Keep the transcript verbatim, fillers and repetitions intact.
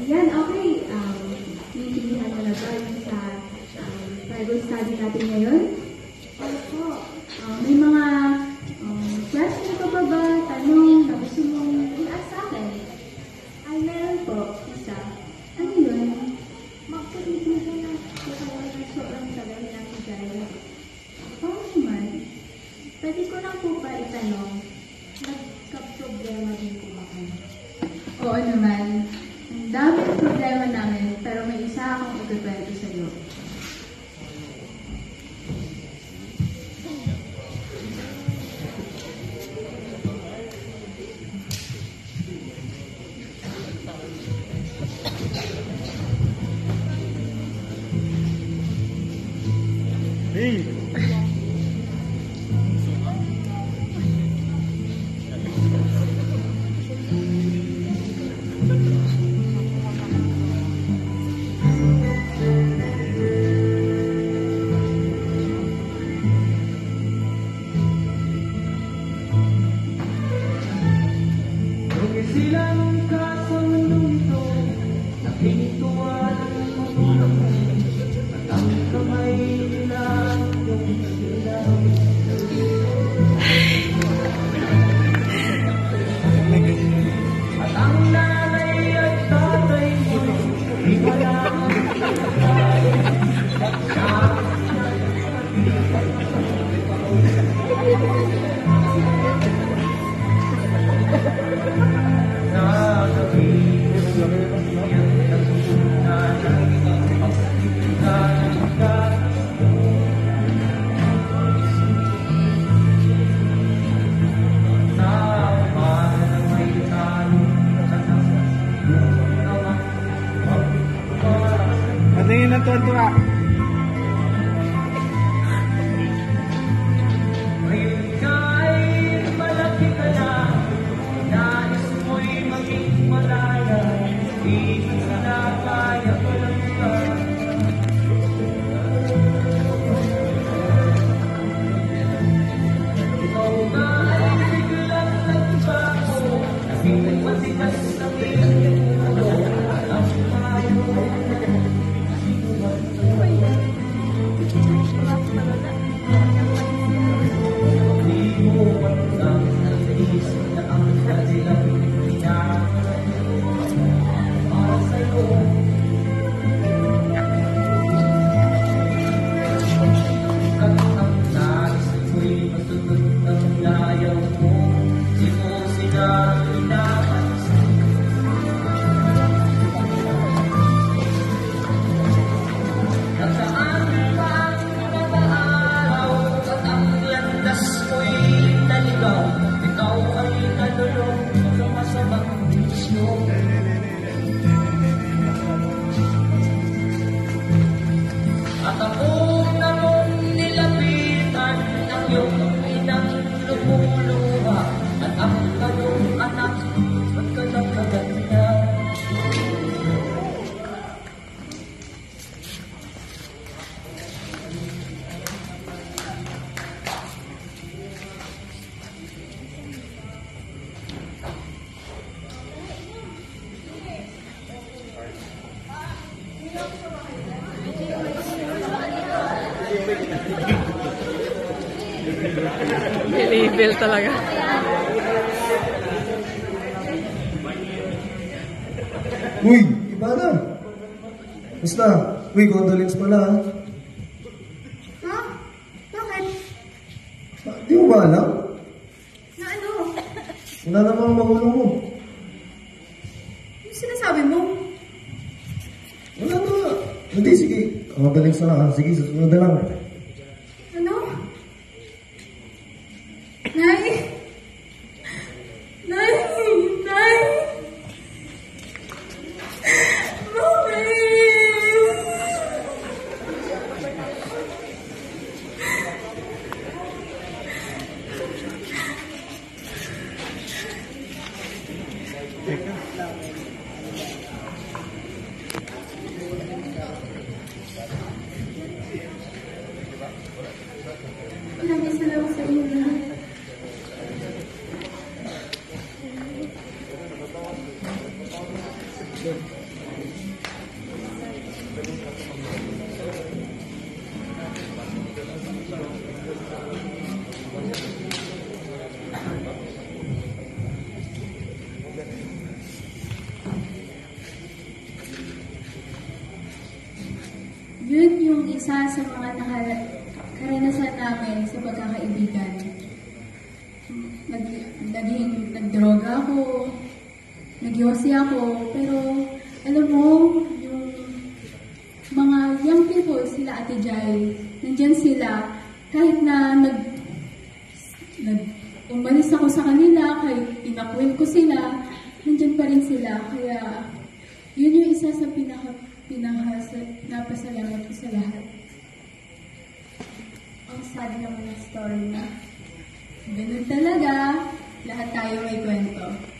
Yan, okay. Um, Naiintindihan mo na ba yung sa um, Bible study natin ngayon? Opo. Uh, may mga um, question ka ba ba, tanong na gusto mong i-ask sa akin? Ay, meron po. Isa. Ano yun? Magpapilihan na kakawa ng sobrang tagal natin dahil. Oo naman. Pwede ko lang po ba itanong, nagka-problema din po ba kayo? Oo naman. Ang daming problema namin, pero may isa akong ikukwento sa iyo. Hey! Silang ka sa mundong ito, nakinituan ang magulang mo, at ang kamay nila yung nagbilang. At ang nanay at tatay mo, di wala ang tatay, at sa Patingin ng tuwa-tuwa. ngayon ka'y malaki ka na, nais mo'y maging malaya, di sila kaya walang ka. Ikaw nga ay biglang nagbago, kasi nagmasikas ng iyong mundo, at ang mayo di mo matang sa isip na ang kanilang pinakain para sa'yo. At ang nais mo'y masunod ng layaw mo, di mo sila pinapansin. Nasaan pa ang mga araw at ang landas mo'y naligaw, ikaw ay nalulong sa masamang bisyo. At ako na mong nilapitan ang iyong inang lumuluha, at ang kanyang anak at kalagaganda. Bilibel talaga. Uy, iba na. Basta, uy, condolence pala ha. Ha? Bakit? Ah, di mo ba alam? Na ano? Wala namang ang magulang mo. Ano sinasabi mo? Wala na. Hindi, sige. Condolence na lang ha. Sige, susunod na lang. Ano? Nay? Nay? Nay? Mami! Yun yung isa sa mga nakara- karanasan namin sa pagkakaibigan. Nag, naging nagdroga ako, nagyosi ako, pero alam mo, yung mga young people, sila Ate Jai, nandyan sila, kahit na nag, nag umalis ako sa kanila, kahit inakwin ko sila, nandyan pa rin sila. Kaya, yun yung isa sa pinaka, pinaka, napasalamat ko sa lahat. Ang sad naman ng story na. Ganun talaga, lahat tayo may kwento.